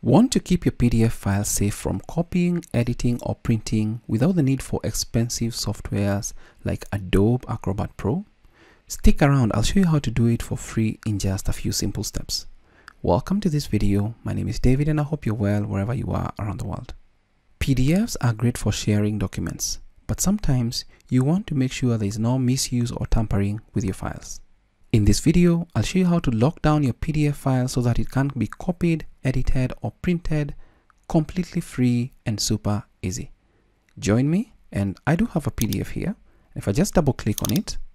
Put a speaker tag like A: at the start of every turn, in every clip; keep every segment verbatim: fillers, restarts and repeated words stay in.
A: Want to keep your P D F files safe from copying, editing, or printing without the need for expensive softwares like Adobe Acrobat Pro? Stick around, I'll show you how to do it for free in just a few simple steps. Welcome to this video. My name is David and I hope you're well wherever you are around the world. P D Fs are great for sharing documents, but sometimes you want to make sure there is no misuse or tampering with your files. In this video, I'll show you how to lock down your P D F file so that it can't be copied, edited, or printed completely free and super easy. Join me, and I do have a P D F here. If I just double click on it,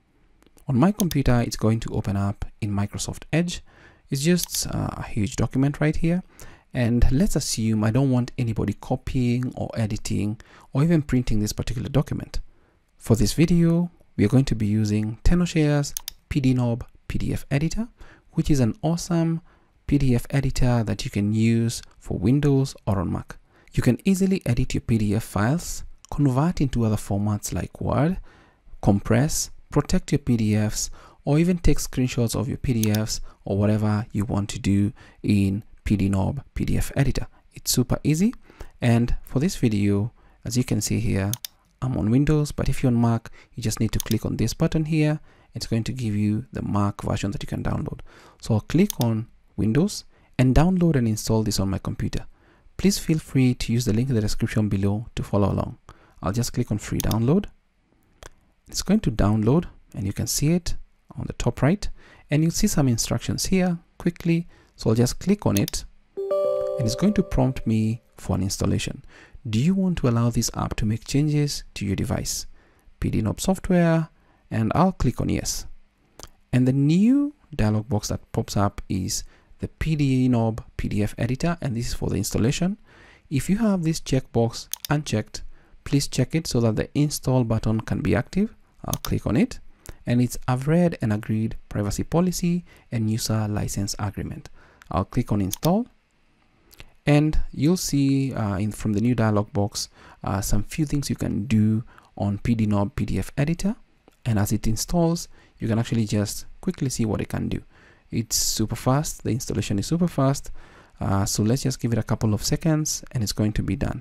A: on my computer, it's going to open up in Microsoft Edge. It's just uh, a huge document right here. And let's assume I don't want anybody copying or editing or even printing this particular document. For this video, we are going to be using Tenorshare's PDNob P D F Editor, which is an awesome P D F editor that you can use for Windows or on Mac. You can easily edit your P D F files, convert into other formats like Word, compress, protect your P D Fs, or even take screenshots of your P D Fs or whatever you want to do in PDNob P D F Editor. It's super easy. And for this video, as you can see here, I'm on Windows, but if you're on Mac, you just need to click on this button here. It's going to give you the Mac version that you can download. So I'll click on Windows and download and install this on my computer. Please feel free to use the link in the description below to follow along. I'll just click on free download. It's going to download and you can see it on the top right, and you'll see some instructions here quickly. So I'll just click on it and it's going to prompt me for an installation. Do you want to allow this app to make changes to your device? PDNob software, and I'll click on yes. And the new dialog box that pops up is the PDNob P D F Editor, and this is for the installation. If you have this checkbox unchecked, please check it so that the install button can be active. I'll click on it, and it's I've read and agreed privacy policy and user license agreement. I'll click on install, and you'll see uh, in from the new dialog box uh, some few things you can do on PDNob P D F Editor. And as it installs, you can actually just quickly see what it can do. It's super fast. The installation is super fast. Uh, so let's just give it a couple of seconds and it's going to be done.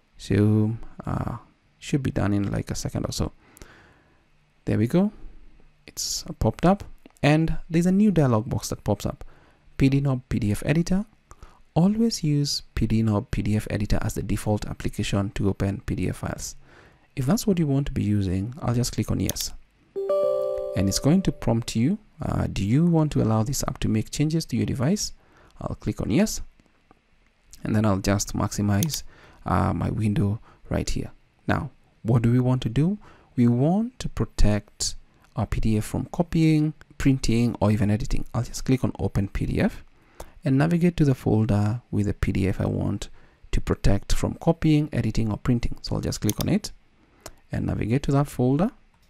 A: So uh, should be done in like a second or so. There we go. It's uh, popped up, and there's a new dialog box that pops up. PDNob P D F Editor. Always use PDNob P D F Editor as the default application to open P D F files. If that's what you want to be using, I'll just click on yes. And it's going to prompt you, uh, do you want to allow this app to make changes to your device? I'll click on yes. And then I'll just maximize uh, my window right here. Now, what do we want to do? We want to protect our P D F from copying, printing, or even editing. I'll just click on open P D F and navigate to the folder with the P D F I want to protect from copying, editing, or printing. So I'll just click on it and navigate to that folder.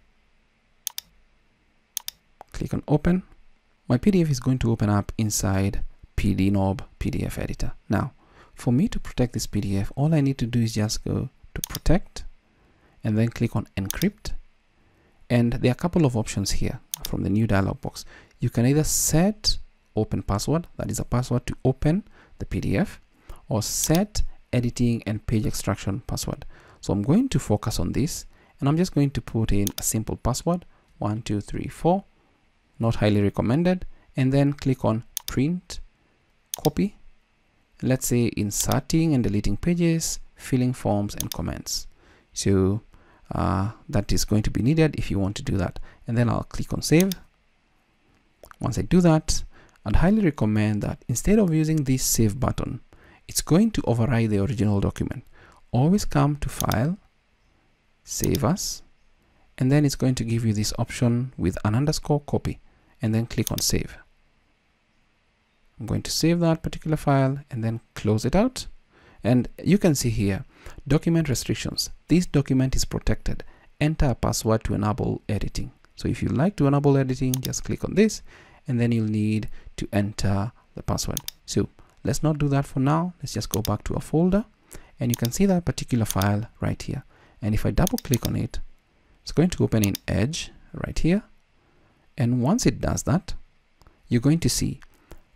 A: Click on open. My P D F is going to open up inside PDNob P D F Editor. Now, for me to protect this P D F, all I need to do is just go to protect and then click on encrypt. And there are a couple of options here from the new dialog box. You can either set open password, that is a password to open the P D F, or set editing and page extraction password. So I'm going to focus on this, and I'm just going to put in a simple password, one, two, three, four, not highly recommended, and then click on print, copy. Let's say inserting and deleting pages, filling forms and comments. So uh, that is going to be needed if you want to do that. And then I'll click on save. Once I do that, I'd highly recommend that instead of using this save button, it's going to override the original document. Always come to file, save as, and then it's going to give you this option with an underscore copy, and then click on save. I'm going to save that particular file and then close it out. And you can see here, document restrictions. This document is protected. Enter a password to enable editing. So if you like to enable editing, just click on this, and then you'll need to enter the password. So let's not do that for now. Let's just go back to our folder, and you can see that particular file right here. And if I double click on it, it's going to open in Edge right here. And once it does that, you're going to see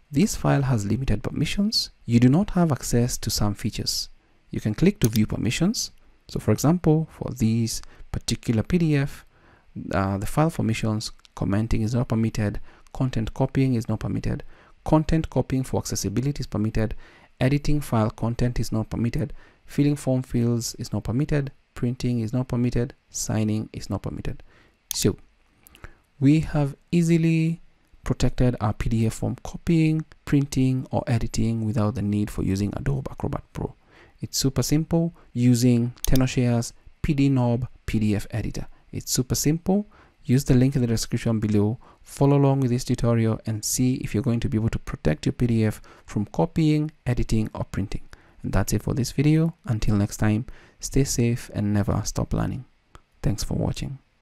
A: This file has limited permissions. You do not have access to some features. You can click to view permissions. So for example, for this particular P D F, uh, the file permissions, commenting is not permitted, content copying is not permitted, content copying for accessibility is permitted, editing file content is not permitted, filling form fields is not permitted, printing is not permitted, signing is not permitted. So we have easily protected our P D F from copying, printing, or editing without the need for using Adobe Acrobat Pro. It's super simple using Tenoshare's PDNob P D F Editor. It's super simple. Use the link in the description below, follow along with this tutorial and see if you're going to be able to protect your P D F from copying, editing, or printing. And that's it for this video. Until next time, stay safe and never stop learning. Thanks for watching.